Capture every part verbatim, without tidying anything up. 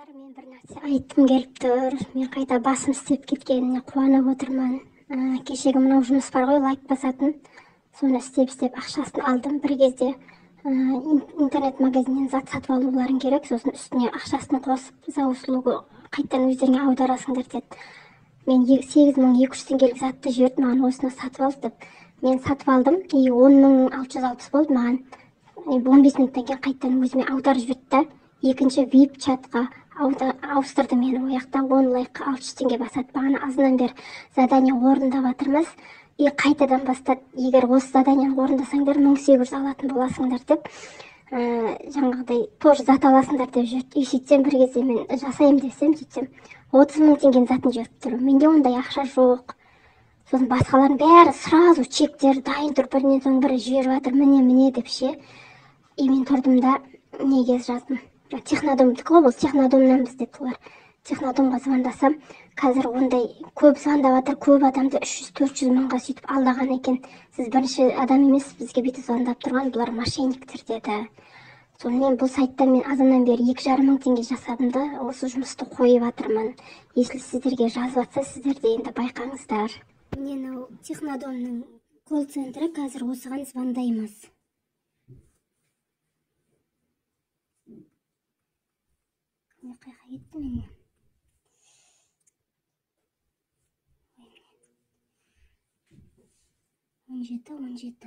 Достар, мен бір нәрсе айтқым келіп тұр. Мен қайта басым істеп кеткеніне қуанып отырмын. Ә, кешегі мынау жұмыс бар ғой, лайк басатын. Соны істеп-істеп ақшасын алдым. Бір кезде ә, интернет-магазиннен зат сатып алуларың керек, сосын үстіне ақшасын қосып, за услугу қайтадан өздеріңе аударасыңдар деді. Мен сегіз мың екі жүз теңгелік затты жіберді, маған осыны сатып ал деп. Мен сатып алдым, и он мың алты жүз алпыс болды маған. он бес минуттан кейін қайтадан өзіме аударып жіберді. Екінші вип чатқа ауыстырды мені. Ол жақта он лайкқа алты жүз теңге басады. Бағана азынан бері задание орындап жатырмыз. И қайтадан бастады, егер осы заданияны орындасаңдар мың сегіз жүз алатын боласыңдар деп, ә, жаңағыдай тоже зат аласыңдар деп жүрді. И сөйтсем бір кезде мен жасаймын десем, сөйтсем отыз мың теңгенің затын жіберіп тұр. Менде ондай ақша жоқ. Сосын басқалардың бәрі сразу чектер дайын тұр, бірінен соң бірі жіберіп жатыр, міне міне деп ше. И мен тұрдым да неге жаздым. Технодомдікі ғой, бұл технодомнан біз деді олар. Технодомға звондасам, қазір ондай көп звондап жатыр, көп адамды үш жүз төрт жүз мыңға сөйтіп алдаған екен. Сіз бірінші адам емес, бізге бүйтіп звондап тұрған, бұлар мошенниктер деді. Сонымен бұл сайтта мен азаннан бері екі жарым мың теңге жасадым да, осы жұмысты қойып жатырмын. Если сіздерге жазып жатса, сіздер де енді байқаңыздар. Міне технодомның колл-центрі, қазір осыған звондаймыз. Қайқа кетті мене. он жеті он жеті.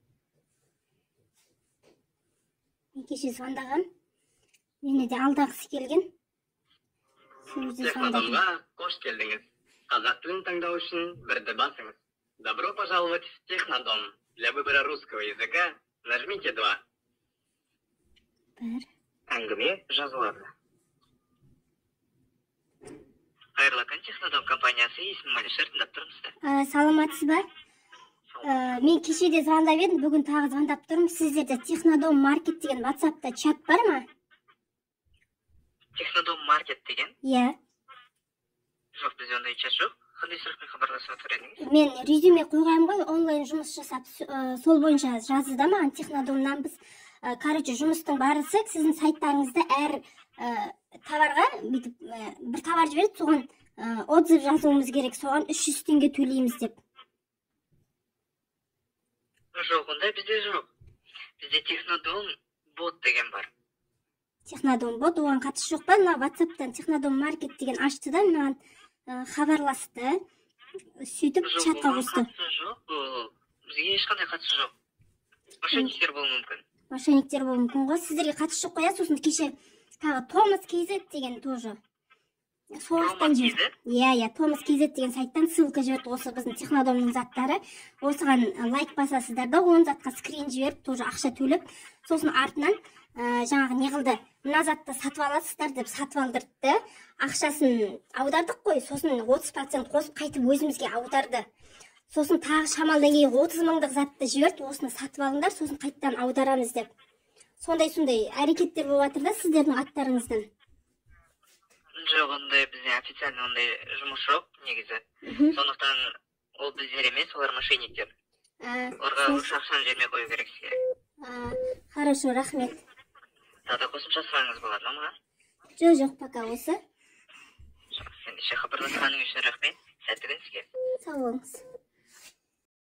Мен кеше звондағам. Мені де алдағысы келген. Технодомға қош келдіңіз. Қазақ тілін таңдау үшін бірді басыңыз. Добро пожаловать в Технодом. Для выбора русского языка нажмите два. Бір. Әңгіме жазылады. Қайырлы күн, Технодом компаниясы, есімім Алишер, тыңдап тұрмыз. Саламатсыз ба? Мен кешеде звондап едім, бүгін тағы звондап тұрмын. Сіздерде Технодом маркет деген WhatsApp-та чат бар ма? Технодом маркет деген? Иә. Жоқ, бізде ондай чат жоқ. Қандай сұрақпен хабарласып отыр едіңіз? Мен резюме қойғанмын ғой, онлайн жұмыс жасап, сол бойынша жазды да маған Технодомнан біз. Короче, жұмыстың барысы сіздің сайттарыңызда әр товарға бір товар жібереді, соған отзыв жазуымыз керек, соған үш жүз теңге төлейміз деп. Жоқ, ондай бізде жоқ. Бізде Технодом бот деген бар. Технодом бот, оған қатысы жоқ па? WhatsApp-тан Технодом маркет деген ашты да, маған хабарласты, сөйтіп чатқа қосты. Жоқ, бізге ешқандай қатысы жоқ. Мошенниктер болуы мүмкін. Мошенниктер болуы мүмкін ғой, сіздерге қатысы жоқ қоя, сосын кеше тағы Томас кз деген тоже. Соғыстан жер. Иә, иә, Томас кз деген сайттан ссылка жіберді, осы біздің Технодомның заттары. Осыған лайк басасыздар да, он затқа скрин жіберіп, тоже ақша төліп, сосын артынан жаңағы не қылды, мына затты сатып аласыздар деп сатып алдырды, ақшасын аудардық қой, сосын отыз процент қосып қайтып өзімізге аударды. Сосын тағы шамалдан кейін отыз мыңдық затты жіберді, осыны сатып алыңдар, сосын қайттан аударамыз деп. Сондай-сондай әрекеттер болып жатыр да сіздердің аттарыңыздан. Жоқ, ондай бізде официально ондай жұмыс жоқ, негізі. Сондықтан ол біздер емес, олар мошенниктер. Оларға ақшаны жерме қою керек сізге. Хорошо, рахмет. Тағы қосымша сұрағыңыз болады ма маған? Жоқ, жоқ, пока осы. Жоқ, ендеше хабарласқаның үшін рахмет. Сәтті күн сізге. Сау болыңыз.